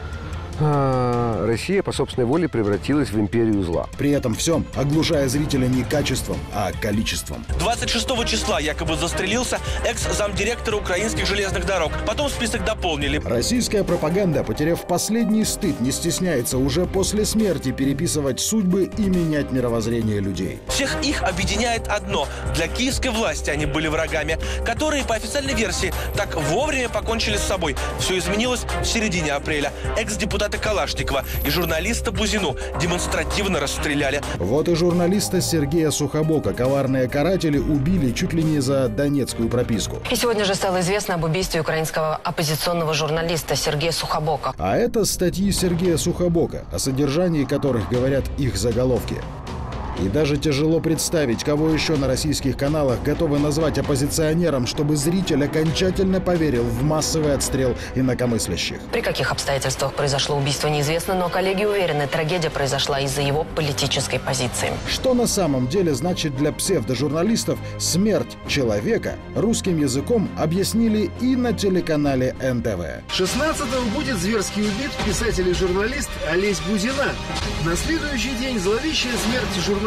S33: Россия по собственной воле превратилась в империю зла.
S8: При этом всем оглушая зрителя не качеством, а количеством.
S34: двадцать шестого числа якобы застрелился экс-замдиректора украинских железных дорог. Потом список дополнили.
S8: Российская пропаганда, потеряв последний стыд, не стесняется уже после смерти переписывать судьбы и менять мировоззрение людей.
S34: Всех их объединяет одно. Для киевской власти они были врагами, которые, по официальной версии, так вовремя покончили с собой. Все изменилось в середине апреля. Экс-депутат Калашникова и журналиста Бузину демонстративно расстреляли.
S8: Вот и журналиста Сергея Сухобока коварные каратели убили чуть ли не за донецкую прописку.
S14: И сегодня же стало известно об убийстве украинского оппозиционного журналиста Сергея Сухобока.
S8: А это статьи Сергея Сухобока, о содержании которых говорят их заголовки. И даже тяжело представить, кого еще на российских каналах готовы назвать оппозиционером, чтобы зритель окончательно поверил в массовый отстрел инакомыслящих.
S14: При каких обстоятельствах произошло убийство, неизвестно, но коллеги уверены, трагедия произошла из-за его политической позиции.
S8: Что на самом деле значит для псевдожурналистов смерть человека, русским языком объяснили и на телеканале эн тэ вэ.
S35: шестнадцатого будет зверски убит писатель и журналист Олесь Бузина. На следующий день зловещая смерть журналиста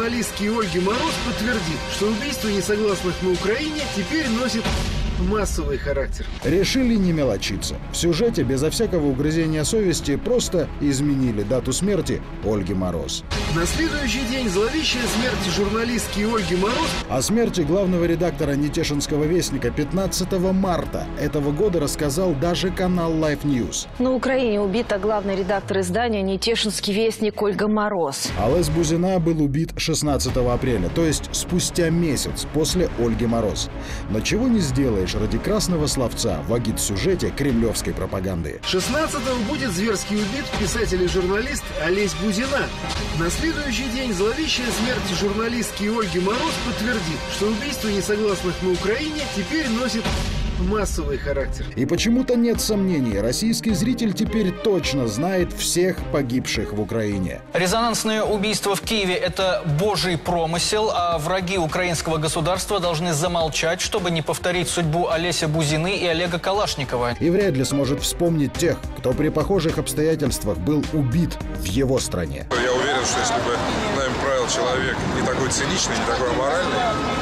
S35: журналистки Ольги Мороз подтвердит, что убийство несогласных на Украине теперь носит массовый характер.
S8: Решили не мелочиться. В сюжете безо всякого угрызения совести просто изменили дату смерти Ольги Мороз.
S35: На следующий день зловещая смерть журналистки Ольги Мороз.
S8: О смерти главного редактора Нетешинского вестника пятнадцатого марта этого года рассказал даже канал Life News.
S1: На Украине убита главный редактор издания «Нетешинский вестник» Ольга Мороз.
S8: Олесь Бузина был убит шестнадцатого апреля, то есть спустя месяц после Ольги Мороз. Но чего не сделаешь ради красного словца в агит-сюжете кремлевской пропаганды.
S35: шестнадцатого будет зверски убит писатель и журналист Олесь Бузина. На следующий день зловещая смерть журналистки Ольги Мороз подтвердит, что убийство несогласных на Украине теперь носит массовый характер.
S8: И почему-то нет сомнений, российский зритель теперь точно знает всех погибших в Украине.
S6: Резонансное убийство в Киеве – это божий промысел, а враги украинского государства должны замолчать, чтобы не повторить судьбу Олеся Бузины и Олега Калашникова.
S8: И вряд ли сможет вспомнить тех, кто при похожих обстоятельствах был убит в его стране.
S11: Я уверен, что если бы нами правил человек не такой циничный, не такой аморальный,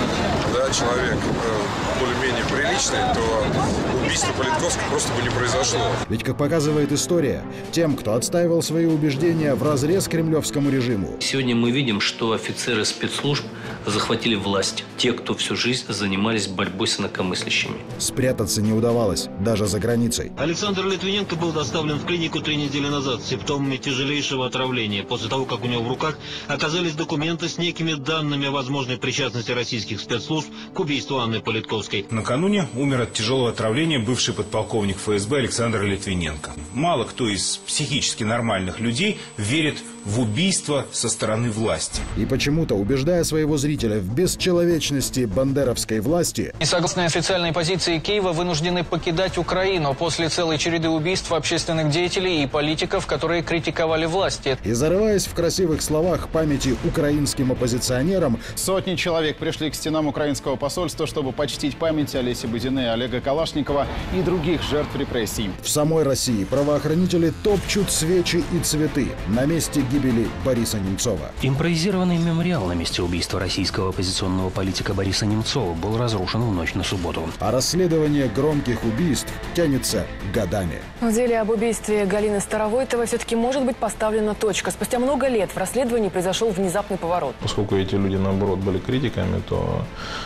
S11: да, человек э, более-менее приличный, то убийство Политковского просто бы не произошло.
S8: Ведь, как показывает история, тем, кто отстаивал свои убеждения вразрез кремлевскому режиму.
S13: Сегодня мы видим, что офицеры спецслужб захватили власть. Те, кто всю жизнь занимались борьбой с инакомыслящими.
S8: Спрятаться не удавалось, даже за границей.
S15: Александр Литвиненко был доставлен в клинику три недели назад с симптомами тяжелейшего отравления, после того, как у него в руках оказались документы с некими данными о возможной причастности российских спецслужб к убийству Анны Политковской.
S17: Накануне умер от тяжелого отравления бывший подполковник эф эс бэ Александр Литвиненко. Мало кто из психически нормальных людей верит в убийство со стороны власти.
S8: И почему-то, убеждая своего зрителя в бесчеловечности бандеровской власти,
S6: Несогласные официальной позиции Киева вынуждены покидать Украину после целой череды убийств общественных деятелей и политиков, которые критиковали власти.
S8: И зарываясь в красивых словах памяти украинским оппозиционерам,
S2: сотни человек пришли к стенам украинского посольства, чтобы почтить память Олеси Бузины, Олега Калашникова и других жертв репрессий.
S8: В самой России правоохранители топчут свечи и цветы на месте гибели Бориса Немцова.
S18: Импровизированный мемориал на месте убийства российского оппозиционного политика Бориса Немцова был разрушен в ночь на субботу.
S8: А расследование громких убийств тянется годами.
S14: В деле об убийстве Галины Старовойтовой все-таки может быть поставлена точка. Спустя много лет в расследовании произошел внезапный поворот.
S9: Поскольку эти люди, наоборот, были критиками, то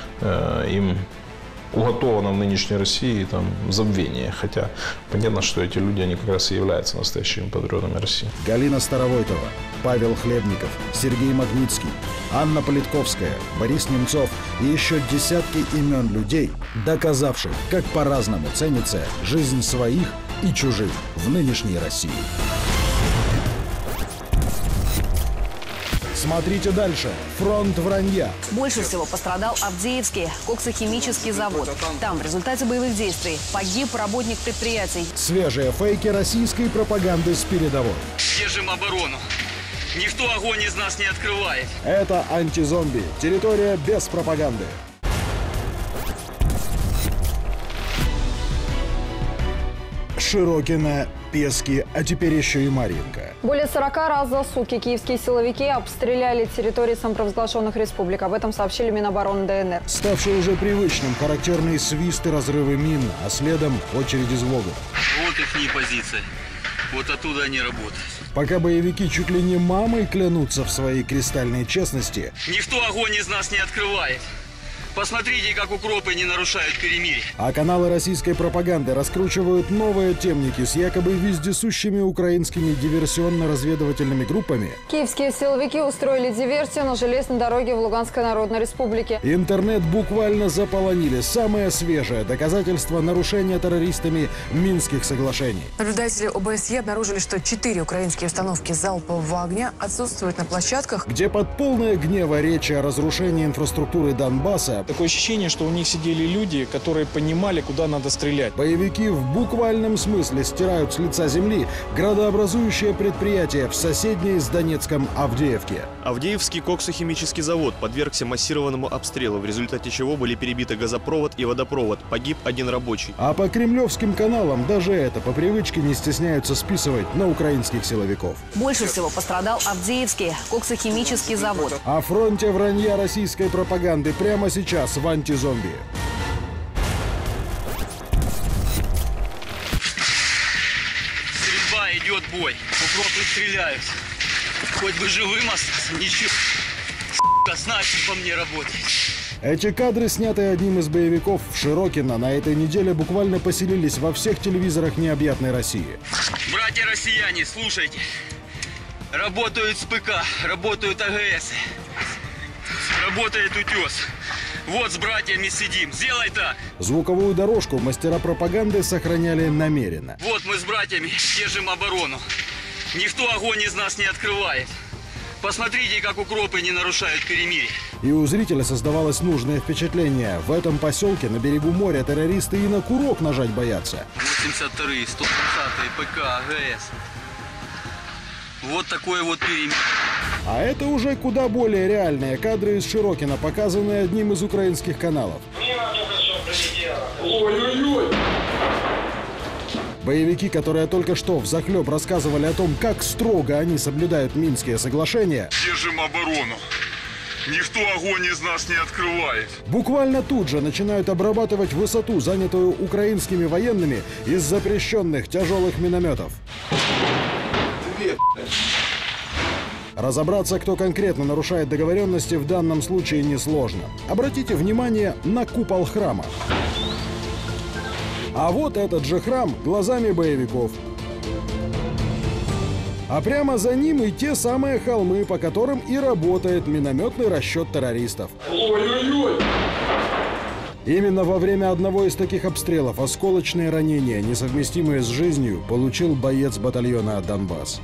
S9: э, им уготовано в нынешней России там забвение. Хотя понятно, что эти люди, они как раз и являются настоящими патриотами России.
S8: Галина Старовойтова, Павел Хлебников, Сергей Магнитский, Анна Политковская, Борис Немцов и еще десятки имен людей, доказавших, как по-разному ценится жизнь своих и чужих в нынешней России. Смотрите дальше. Фронт вранья.
S14: Больше всего пострадал Авдеевский коксохимический завод. Там в результате боевых действий погиб работник предприятий.
S8: Свежие фейки российской пропаганды с передовой.
S19: Держим оборону. Никто огонь из нас не открывает.
S8: Это антизомби. Территория без пропаганды. Широкино, Пески, а теперь еще и Марьинка.
S21: Более сорока раз за сутки киевские силовики обстреляли территории самопровозглашенных республик. Об этом сообщили Минобороны Дэ Эн Эр.
S8: Ставший уже привычным характерные свисты, разрывы мин, а следом очередь из ВОГов.
S19: Вот их позиция. Вот оттуда они работают.
S8: Пока боевики чуть ли не мамой клянутся в своей кристальной честности.
S19: Никто огонь из нас не открывает. Посмотрите, как укропы не нарушают перемирие.
S8: А каналы российской пропаганды раскручивают новые темники с якобы вездесущими украинскими диверсионно-разведывательными группами.
S21: Киевские силовики устроили диверсию на железной дороге в Луганской Народной Республике.
S8: Интернет буквально заполонили самое свежее доказательство нарушения террористами Минских соглашений.
S14: Наблюдатели О Бэ Эс Е обнаружили, что четыре украинские установки залпового огня отсутствуют на площадках,
S8: где под полное гнева речи о разрушении инфраструктуры Донбасса
S3: снаряд. Такое ощущение, что у них сидели люди, которые понимали, куда надо стрелять.
S8: Боевики в буквальном смысле стирают с лица земли градообразующее предприятие в соседней с Донецком Авдеевке.
S4: Авдеевский коксохимический завод подвергся массированному обстрелу, в результате чего были перебиты газопровод и водопровод. Погиб один рабочий.
S8: А по кремлевским каналам даже это по привычке не стесняются списывать на украинских силовиков.
S5: Больше всего пострадал Авдеевский коксохимический завод.
S8: О фронте вранья российской пропаганды прямо сейчас в «Антизомби».
S19: Стрельба идет, бой. Укропы стреляют. Хоть бы живым остался, ничего. Сука, снайпер по мне работает.
S8: Эти кадры, снятые одним из боевиков в Широкино, на этой неделе буквально поселились во всех телевизорах необъятной России.
S19: Братья россияне, слушайте. Работают СПК, работают АГС, работает утес. Вот с братьями сидим. Сделай так.
S8: Звуковую дорожку мастера пропаганды сохраняли намеренно.
S19: Вот мы с братьями держим оборону. Никто огонь из нас не открывает. Посмотрите, как укропы не нарушают перемирие.
S8: И у зрителя создавалось нужное впечатление. В этом поселке на берегу моря террористы и на курок нажать боятся.
S19: восемьдесят вторые, сто тридцатые, ПК, АГС. Вот такое вот перемирие.
S8: А это уже куда более реальные кадры из Широкино, показанные одним из украинских каналов.
S19: Ой-ой-ой!
S8: Боевики, которые только что взахлеб рассказывали о том, как строго они соблюдают Минские соглашения,
S11: Держим оборону. Никто огонь из нас не открывает.
S8: буквально тут же начинают обрабатывать высоту, занятую украинскими военными из запрещенных тяжелых минометов. Разобраться, кто конкретно нарушает договоренности, в данном случае несложно. Обратите внимание на купол храма. А вот этот же храм глазами боевиков. А прямо за ним и те самые холмы, по которым и работает минометный расчет террористов.
S19: Ой-ой-ой!
S8: Именно во время одного из таких обстрелов осколочные ранения, несовместимые с жизнью, получил боец батальона «Донбасс».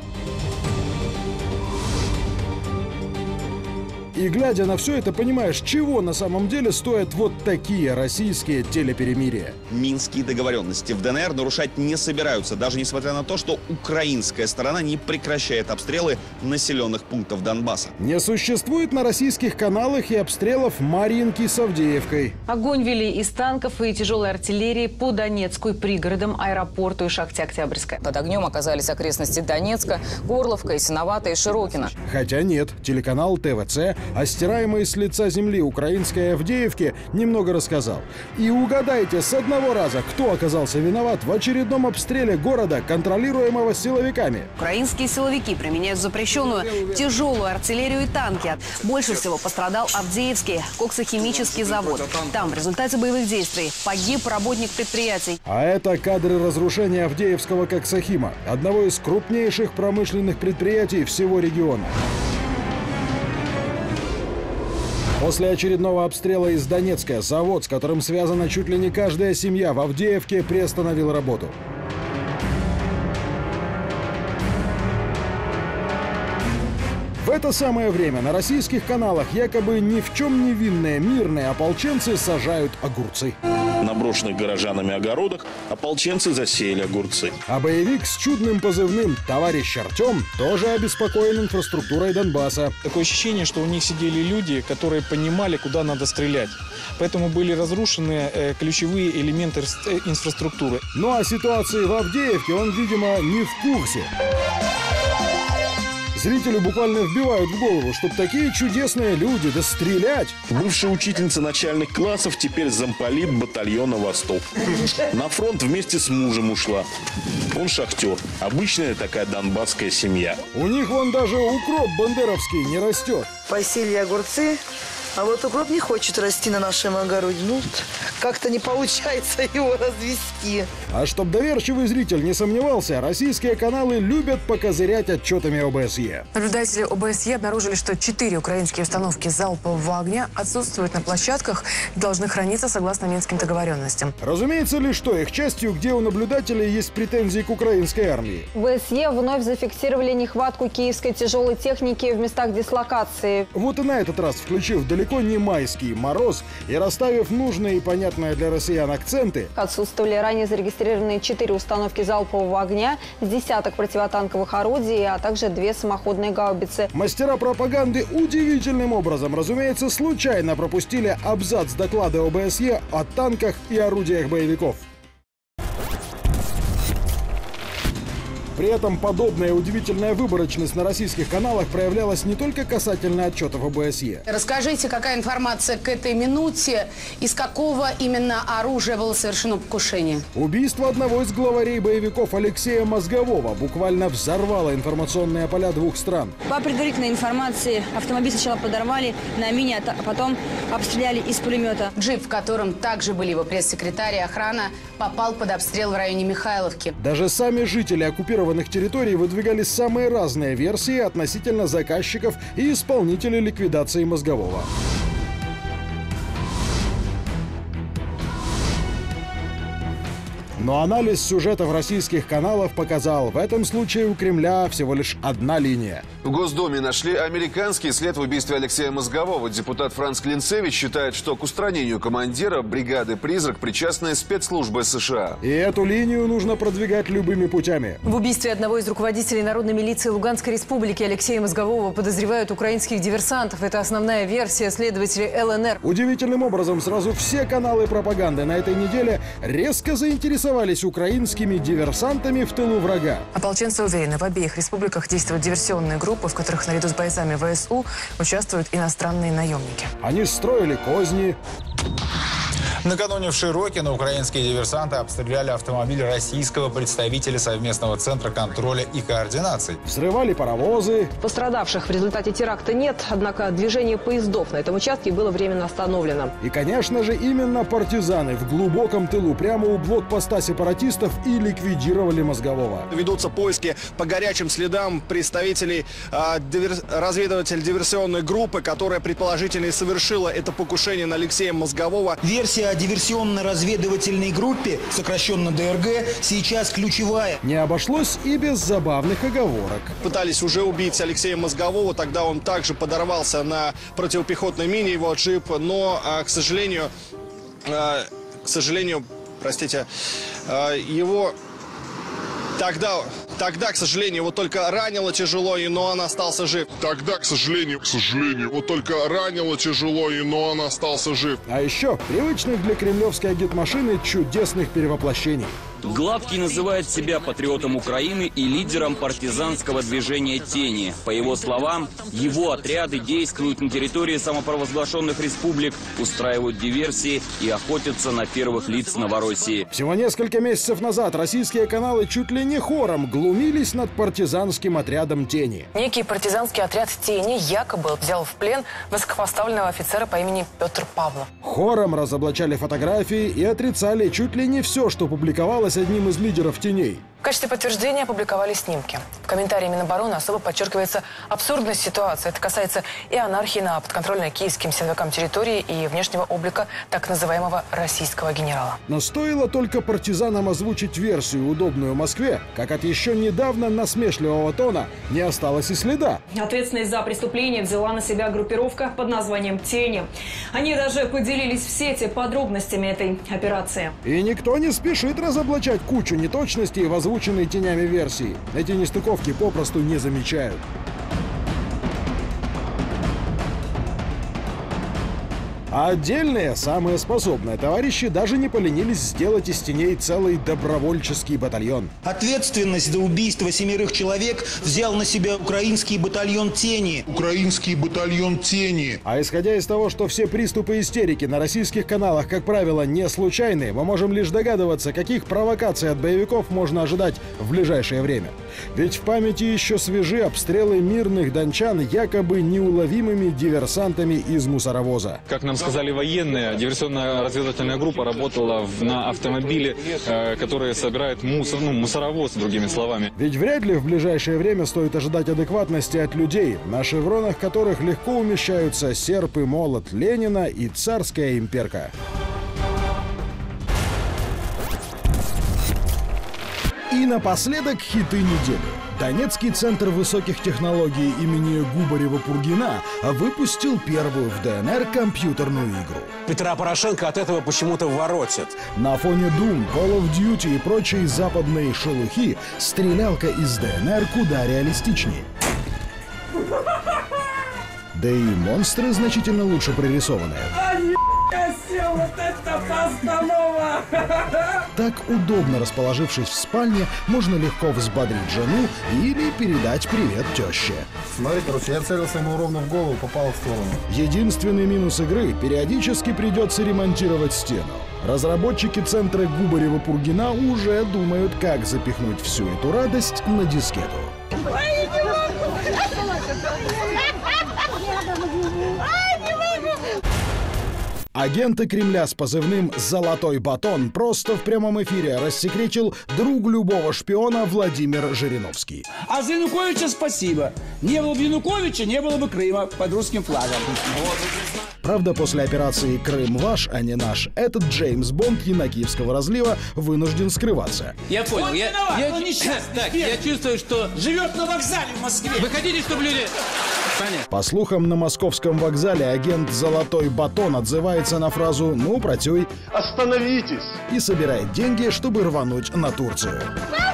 S8: И глядя на все это, понимаешь, чего на самом деле стоят вот такие российские телеперемирия.
S7: Минские договоренности в ДНР нарушать не собираются, даже несмотря на то, что украинская сторона не прекращает обстрелы населенных пунктов Донбасса.
S8: Не существует на российских каналах и обстрелов Марьинки с Авдеевкой.
S7: Огонь вели из танков и тяжелой артиллерии по Донецку и пригородам, аэропорту и шахте Октябрьская.
S5: Под огнем оказались окрестности Донецка, Горловка, Ясиновата и Широкино.
S8: Хотя нет, телеканал ТВЦ о стираемой с лица земли украинской Авдеевке немного рассказал. И угадайте с одного раза, кто оказался виноват в очередном обстреле города, контролируемого силовиками.
S5: Украинские силовики применяют запрещенную тяжелую артиллерию и танки. Больше всего пострадал Авдеевский коксохимический завод. Там в результате боевых действий погиб работник предприятий.
S8: А это кадры разрушения Авдеевского коксохима, одного из крупнейших промышленных предприятий всего региона. После очередного обстрела из Донецка завод, с которым связана чуть ли не каждая семья в Авдеевке, приостановил работу. В это самое время на российских каналах якобы ни в чем не винные мирные ополченцы сажают огурцы.
S10: На брошенных горожанами огородах ополченцы засеяли огурцы.
S8: А боевик с чудным позывным «Товарищ Артем» тоже обеспокоен инфраструктурой Донбасса.
S3: Такое ощущение, что у них сидели люди, которые понимали, куда надо стрелять. Поэтому были разрушены э, ключевые элементы э, инфраструктуры.
S8: Ну а ситуации в Авдеевке он, видимо, не в курсе. Зрители буквально вбивают в голову, чтобы такие чудесные люди, да стрелять.
S10: Бывшая учительница начальных классов теперь замполит батальона «Восток». На фронт вместе с мужем ушла. Он шахтер. Обычная такая донбасская семья.
S8: У них вон даже укроп бандеровский не растет.
S12: Посели огурцы, а вот укроп не хочет расти на нашем огороде. Ну, как-то не получается его развести.
S8: А чтоб доверчивый зритель не сомневался, российские каналы любят покозырять отчетами ОБСЕ.
S16: Наблюдатели ОБСЕ обнаружили, что четыре украинские установки залпового огня отсутствуют на площадках и должны храниться согласно Минским договоренностям.
S8: Разумеется ли, что их частью, где у наблюдателей есть претензии к украинской армии.
S21: ОБСЕ вновь зафиксировали нехватку киевской тяжелой техники в местах дислокации.
S8: Вот и на этот раз, включив далеко не майский мороз и расставив нужные и понятные для россиян акценты,
S21: отсутствовали ранее зарегистрированные четыре установки залпового огня, десяток противотанковых орудий, а также две самоходные гаубицы.
S8: Мастера пропаганды удивительным образом, разумеется, случайно пропустили абзац доклада ОБСЕ о танках и орудиях боевиков. При этом подобная удивительная выборочность на российских каналах проявлялась не только касательно отчетов ОБСЕ.
S20: Расскажите, какая информация к этой минуте, из какого именно оружия было совершено покушение?
S8: Убийство одного из главарей боевиков Алексея Мозгового буквально взорвало информационные поля двух стран.
S22: По предварительной информации, автомобиль сначала подорвали на мине, а потом обстреляли из пулемета.
S20: Джип, в котором также были его пресс-секретарь и охрана, попал под обстрел в районе Михайловки.
S8: Даже сами жители оккупированных территорий выдвигали самые разные версии относительно заказчиков и исполнителей ликвидации Мозгового. Но анализ сюжетов российских каналов показал, в этом случае у Кремля всего лишь одна линия.
S23: В Госдуме нашли американский след в убийстве Алексея Мозгового. Депутат Франц Клинцевич считает, что к устранению командира бригады «Призрак» причастны спецслужбы США.
S8: И эту линию нужно продвигать любыми путями.
S24: В убийстве одного из руководителей народной милиции Луганской республики Алексея Мозгового подозревают украинских диверсантов. Это основная версия следователей эл эн эр.
S8: Удивительным образом сразу все каналы пропаганды на этой неделе резко заинтересовались украинскими диверсантами в тылу врага.
S16: Ополченцы уверены, в обеих республиках действуют диверсионные группы, в которых наряду с бойцами вэ эс у участвуют иностранные наемники.
S8: Они строили козни.
S25: Накануне в Широкино украинские диверсанты обстреляли автомобиль российского представителя совместного центра контроля и координации.
S8: Взрывали паровозы.
S21: Пострадавших в результате теракта нет, однако движение поездов на этом участке было временно остановлено.
S8: И, конечно же, именно партизаны в глубоком тылу, прямо у блокпоста сепаратистов, и ликвидировали Мозгового.
S26: Ведутся поиски по горячим следам представителей э, дивер... разведыватель-диверсионной группы, которая предположительно и совершила это покушение на Алексея Мозгового.
S27: Версия о диверсионно-разведывательной группе, сокращенно дэ эр гэ, сейчас ключевая.
S8: Не обошлось и без забавных оговорок.
S26: Пытались уже убить Алексея Мозгового, тогда он также подорвался на противопехотной мине, его джип, но, к сожалению, к сожалению, простите, его... Тогда, тогда, к сожалению, его только ранило тяжело, и но он остался жив.
S11: Тогда, к сожалению, к сожалению, его только ранило тяжело, и но он остался жив.
S8: А еще привычных для кремлевской агитмашины чудесных перевоплощений.
S28: Гладкий называет себя патриотом Украины и лидером партизанского движения «Тени». По его словам, его отряды действуют на территории самопровозглашенных республик, устраивают диверсии и охотятся на первых лиц Новороссии.
S8: Всего несколько месяцев назад российские каналы чуть ли не хором глумились над партизанским отрядом «Тени».
S16: Некий партизанский отряд «Тени» якобы взял в плен высокопоставленного офицера по имени Петр Павлов.
S8: Хором разоблачали фотографии и отрицали чуть ли не все, что публиковалось одним из лидеров «Теней».
S16: В качестве подтверждения опубликовали снимки. В комментарии Минобороны особо подчеркивается абсурдность ситуации. Это касается и анархии на подконтрольной киевским силовикам территории, и внешнего облика так называемого российского генерала.
S8: Но стоило только партизанам озвучить версию, удобную Москве, как от еще недавно насмешливого тона не осталось и следа.
S21: Ответственность за преступление взяла на себя группировка под названием «Тени». Они даже поделились в сети подробностями этой операции.
S8: И никто не спешит разоблачать кучу неточностей в озвученной тенями версии. Эти нестыковки попросту не замечают. А отдельные, самые способные товарищи даже не поленились сделать из теней целый добровольческий батальон.
S27: Ответственность за убийство семерых человек взял на себя украинский батальон «Тени».
S11: Украинский батальон «Тени».
S8: А исходя из того, что все приступы истерики на российских каналах, как правило, не случайны, мы можем лишь догадываться, каких провокаций от боевиков можно ожидать в ближайшее время. Ведь в памяти еще свежи обстрелы мирных дончан якобы неуловимыми диверсантами из мусоровоза.
S29: Как нам
S1: сказали военные, диверсионно-разведывательная группа работала в, на автомобиле, э, который собирает мусор, ну, мусоровоз, другими словами.
S8: Ведь вряд ли в ближайшее время стоит ожидать адекватности от людей, на шевронах которых легко умещаются серп и молот Ленина и царская имперка. И напоследок хиты недели. Донецкий центр высоких технологий имени Губарева-Пургина выпустил первую в ДНР компьютерную игру.
S2: Петра Порошенко от этого почему-то воротит.
S8: На фоне Doom, Call of Duty и прочей западной шелухи стрелялка из ДНР куда реалистичнее. Да и монстры значительно лучше прорисованные.
S6: Вот это постанова!
S8: Так, удобно расположившись в спальне, можно легко взбодрить жену или передать привет теще.
S6: Смотри, короче, я целился ему ровно в голову, попал в сторону.
S8: Единственный минус игры — периодически придется ремонтировать стену. Разработчики центра Губарева-Пургина уже думают, как запихнуть всю эту радость на дискету. Агенты Кремля с позывным «Золотой батон» просто в прямом эфире рассекретил друг любого шпиона Владимир Жириновский.
S6: А за Януковича спасибо. Не было бы Януковича, не было бы Крыма под русским флагом.
S8: Правда, после операции «Крым ваш, а не наш», этот Джеймс Бонд Янакиевского разлива вынужден скрываться.
S6: Я понял. Я, я, я, так, я чувствую, что живет на вокзале в Москве. Вы хотите, чтобы люди... Понятно.
S8: По слухам, на московском вокзале агент «Золотой батон» отзывается на фразу «Ну, протюй».
S6: Остановитесь!
S8: И собирает деньги, чтобы рвануть на Турцию.